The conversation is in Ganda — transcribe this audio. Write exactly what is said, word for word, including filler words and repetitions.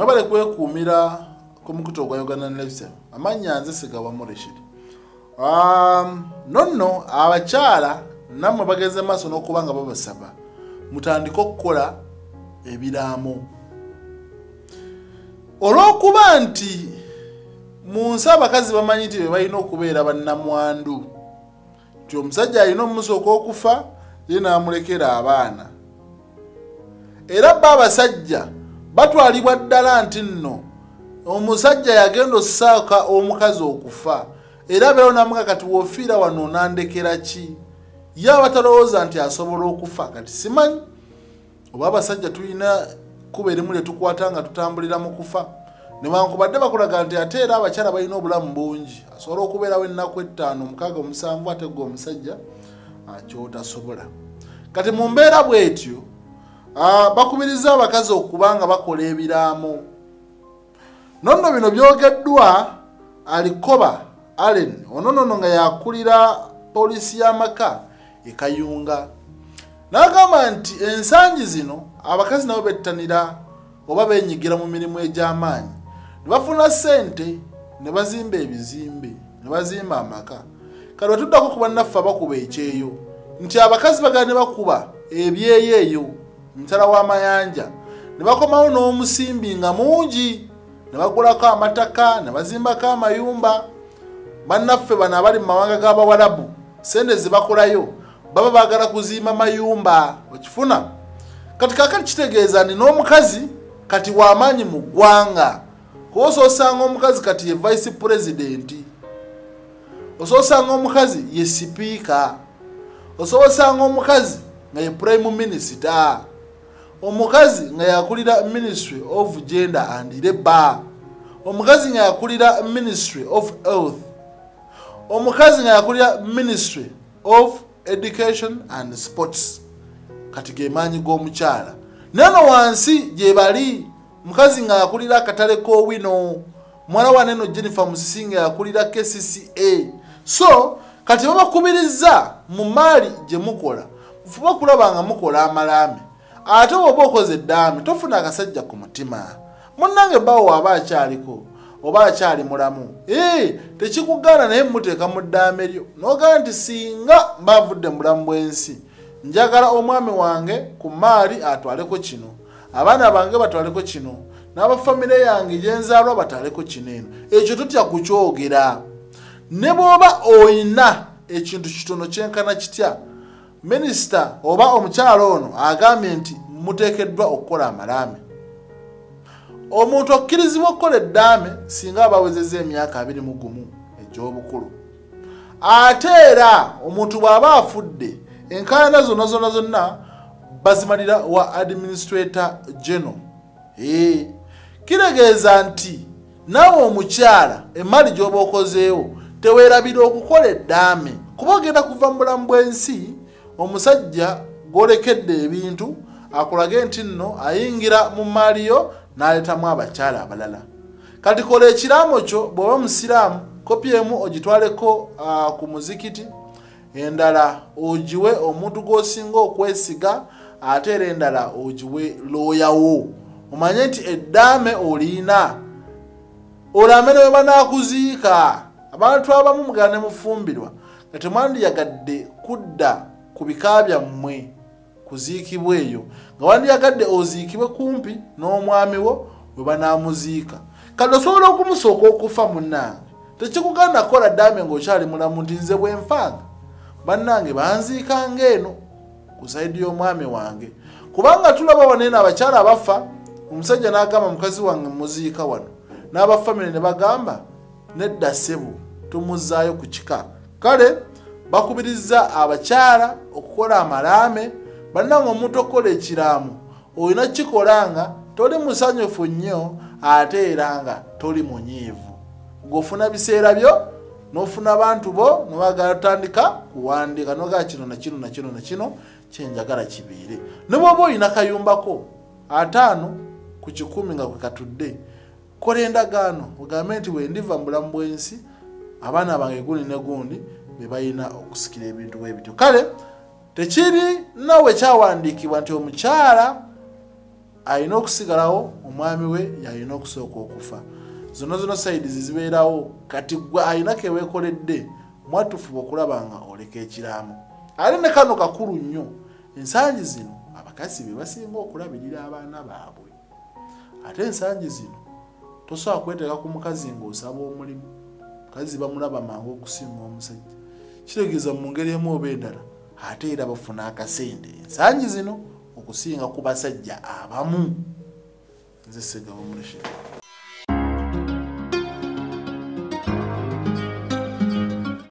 mwebale kwekuumira ku mukutu ogwa Uganda Lifestyle amanya nze Sigawa Morishiri. Um, nonno abakyala nammwe bageze maaso n'okuba nga babasaba mutandika okukola ebiramo olw'okuba nti mu nsi abakazi bamanyi nti be balina okubeera bannamwandu nti omusajja alina omusooka okufa ye n'amulekera abaana era bba abasajja batwalibwa ddala nti nno omusajja yagenda ossaaka omukazi okufa era beero namuga kati woofiira wano nandekera ki ye abatalowooza nti asobola okufa kati simanyi oba abasajja tulina kuba erimu lye tukwata nga tutambulira mu kufa newankubadde bakulaga nti ate era abakyala balina obulamu bungi asobola okubeerawo ennaku ettaano mukaaga omusanvu ate gwe omusajja kyotasobola kati mu mbeera bwetyo bakubiriza abakazi okuba nga bakola ebiramo nonno bino byogeddwa alikoba Allen ononono nga yakulira poliisiy'amaka ekayunga n'agamba nti ensangi zino abakazi nabo bettanira oba benyigira mu mirimu egy'amaanyi ne bafuna ssente ne bazimba ebizimbe ne bazimba amaka kati wetuddako ku bannaffe abakuba ekyeyo nti abakazi bagala ne bakuba ebyeyo eyo mutala w'amayanja ne bakomawo n'omusimbi nga mungi ne bagulako amataka ne bazimbako amayumba bannaffe bano abali mu mawanga g'Abawarabu sente ze bakolayo baba baagala kuzimba mayumba okifuna kati kakati kitegeeza ni n'omukazi kati w'amaanyi mu ggwanga kuba osoosanga omukazi kati ye vice president osoosanga omukazi ye sipiika osoosanga omukazi nga ye prime minister omukazi nga yakulira ministry of gender and labour omukazi nga yakulira ministry of health omukazi nga yakulira ministry of education and sports kati ge maanyi g'omukyala neno wansi gye bali mukazi nga yakulira akatale k'owino mwala wa neno Jennifer Musisinga yakulira K C C A so kati babakubiriza mu maali gye mukola mufuba kulaba nga mukola amalame ate oba okoze eddaame tofuna akasajja ku mutima munnange bawo aba akyaliko oba akyali mulamu ee tekikugaana naye muteeka mu ddaame lyo n'ogamba nti singa mbavudde mu bulamu bw'ensi njagala omwami wange ku maali atwaleko kino abaana bange batwaleko kino n'abafamire yange gyenzaalwa batwaleko kino eno ekyo tutya kukyogera ne bw'oba oyina ekintu kitono kyenkana kitya minisita oba omukyala ono agambye nti muteekeddwa okukola amalaame omuntu okkirizibwa okukola eddaame singa abawezezza emyaka abiri mu gumu egy'obukulu ate era omuntu bw'aba afudde enkaayana zonna zonna zonna bazimalira wa administrator general ee kiregeeza nti naawe omukyala emmali gy'oba okozeewo teweerabira okukola eddaame kuba ogenda kuva mu bulamu bw'ensi omusajja gwolekedde ebintu akulage nti nno ayingira mu maali yo n'aleetamu abakyala abalala kati kola ekiraamo kyo bw'oba musiraamu kopi emu ogitwaleko uh, ku muzikiti endala ogiwe omuntu gw'osinga okwesiga ate era endala ogiwe looyawo omanye nti eddaame oliina olame ne banaakuziika abantu abamu mugala ne mufumbirwa nga temwandiyagadde kudda ku bika byammwe kuziikibwa eyo nga wandiyagadde oziikibwe kumpi n'omwami wo we banaamuziika kati osobola okumusooka okufa munnange tekikuganda kola ddaame ng'okyali mulamu nti nze bwe nfanga bannange banziika ng'eno ku sayidi y'omwami wange kubanga tulaba wanene abakyala abafa omusajja n'agamba mukazi wange muziika wano n'abafamire ne bagamba nedda ssebo tumuzzaayo ku kika kale bakubiriza abakyala okukola amalaame bannange omuntu okukola ekiraamu olina kikolanga toli musanyufu nnyo ate era nga toli munyiivu ng'ofuna biseera byo n'ofuna abantu bo nobagala tandika kuwandiika nogaa kino na kino na kino na kino kyenjagala kibeere ne bw'oba olina kayumbako ataano ku kikumi nga kwe katudde kola endagaano ogambe nti bwe ndiva mu bulamu bw'ensi abaana bange gundi ne gundi be balina okusikira ebintu bwe bityo kale tekiri nawe kyawandiikibwa nti omukyala alina okusigalawo omwami we yalina okusooka okufa. Zonna zonna sayidi zibeerawo kati gwe alina keweekoledde mwatufuba okulaba nga oleka ekiraamo. Ate ne kano kakulu nnyo, ensangi zino abakazi be basinga okulabirira abaana baabwe. Ate ensangi zino tosobola kweteeka ku mukazi ng'osaba omulimu. Mukazi bamulaba mangu okusinga omusajja. Kitegeeza mu ngeri emu oba endala ate era bafuna akasente ensangi zino okusinga ku basajja abamu. Nze Ssegabo Mulekere.